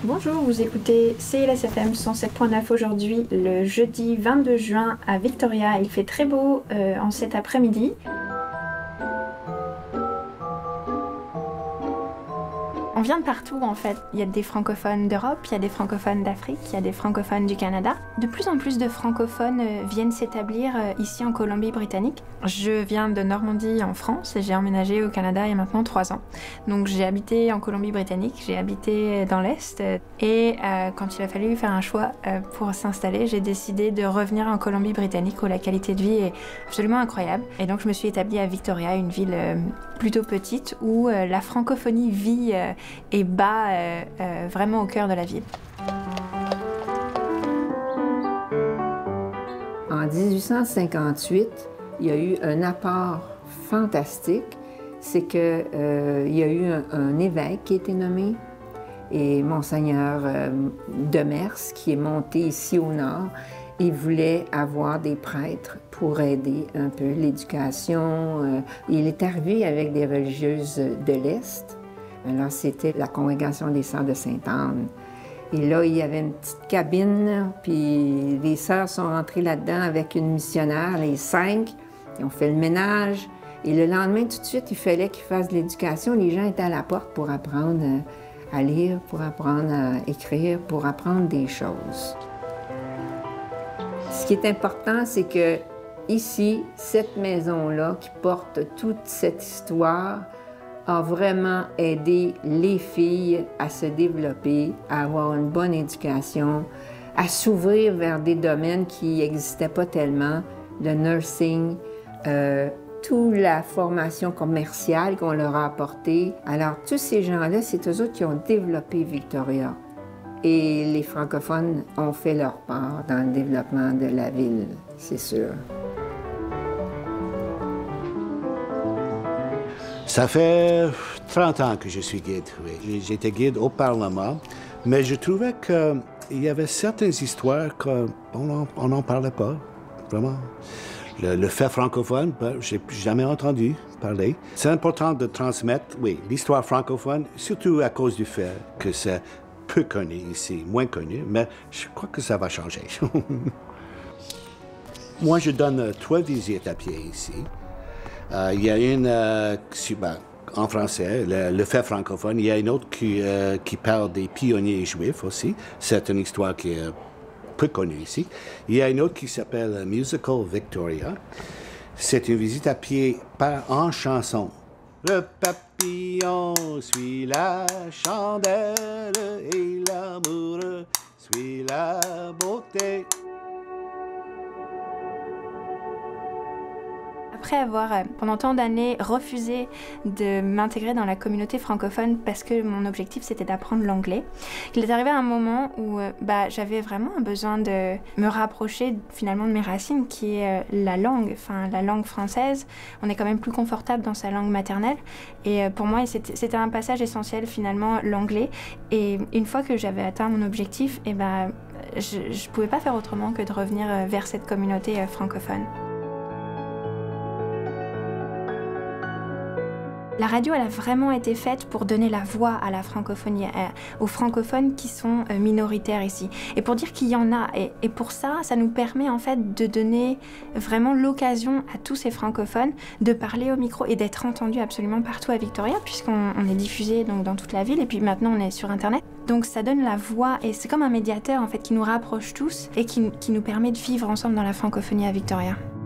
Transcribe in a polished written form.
Bonjour, vous écoutez CILS-FM 107.9 aujourd'hui, le jeudi 22 juin à Victoria. Il fait très beau en cet après-midi. On vient de partout en fait. Il y a des francophones d'Europe, il y a des francophones d'Afrique, il y a des francophones du Canada. De plus en plus de francophones viennent s'établir ici en Colombie-Britannique. Je viens de Normandie en France et j'ai emménagé au Canada il y a maintenant 3 ans. Donc j'ai habité en Colombie-Britannique, j'ai habité dans l'Est et quand il a fallu faire un choix pour s'installer, j'ai décidé de revenir en Colombie-Britannique où la qualité de vie est absolument incroyable. Et donc je me suis établie à Victoria, une ville plutôt petite où la francophonie vit et bat vraiment au cœur de la ville. En 1858, il y a eu un apport fantastique, c'est qu'il y a eu un évêque qui a été nommé, et Monseigneur Demers, qui est monté ici au nord. Il voulait avoir des prêtres pour aider un peu l'éducation. Il est arrivé avec des religieuses de l'Est. Alors, c'était la congrégation des Sœurs de Sainte-Anne. Et là, il y avait une petite cabine, puis les sœurs sont rentrées là-dedans avec une missionnaire, les 5. Ils ont fait le ménage. Et le lendemain, tout de suite, il fallait qu'ils fassent de l'éducation. Les gens étaient à la porte pour apprendre à lire, pour apprendre à écrire, pour apprendre des choses. Ce qui est important, c'est que ici, cette maison-là, qui porte toute cette histoire, a vraiment aidé les filles à se développer, à avoir une bonne éducation, à s'ouvrir vers des domaines qui n'existaient pas tellement, le nursing, toute la formation commerciale qu'on leur a apportée. Alors, tous ces gens-là, c'est eux autres qui ont développé Victoria. Et les francophones ont fait leur part dans le développement de la ville, c'est sûr. Ça fait 30 ans que je suis guide, oui. J'étais guide au Parlement, mais je trouvais qu'il y avait certaines histoires qu'on n'en parlait pas, vraiment. Le fait francophone, je n'ai jamais entendu parler. C'est important de transmettre, oui, l'histoire francophone, surtout à cause du fait que c'est peu connu ici, moins connu, mais je crois que ça va changer. Moi, je donne 3 visites à pied ici. Il y a une en français, le fait francophone. Il y a une autre qui parle des pionniers juifs aussi. C'est une histoire qui est peu connue ici. Il y a une autre qui s'appelle Musical Victoria. C'est une visite à pied en chanson. Le papillon suit la chandelle et l'amour suit la beauté. Après avoir, pendant tant d'années, refusé de m'intégrer dans la communauté francophone parce que mon objectif c'était d'apprendre l'anglais, il est arrivé un moment où j'avais vraiment un besoin de me rapprocher finalement de mes racines qui est la langue française. On est quand même plus confortable dans sa langue maternelle et pour moi c'était un passage essentiel finalement l'anglais. Et une fois que j'avais atteint mon objectif, je ne pouvais pas faire autrement que de revenir vers cette communauté francophone. La radio, elle a vraiment été faite pour donner la voix à la francophonie, aux francophones qui sont minoritaires ici. Et pour dire qu'il y en a. Et pour ça, ça nous permet en fait de donner vraiment l'occasion à tous ces francophones de parler au micro et d'être entendus absolument partout à Victoria, puisqu'on est diffusé donc, dans toute la ville et puis maintenant on est sur Internet. Donc ça donne la voix et c'est comme un médiateur en fait qui nous rapproche tous et qui nous permet de vivre ensemble dans la francophonie à Victoria.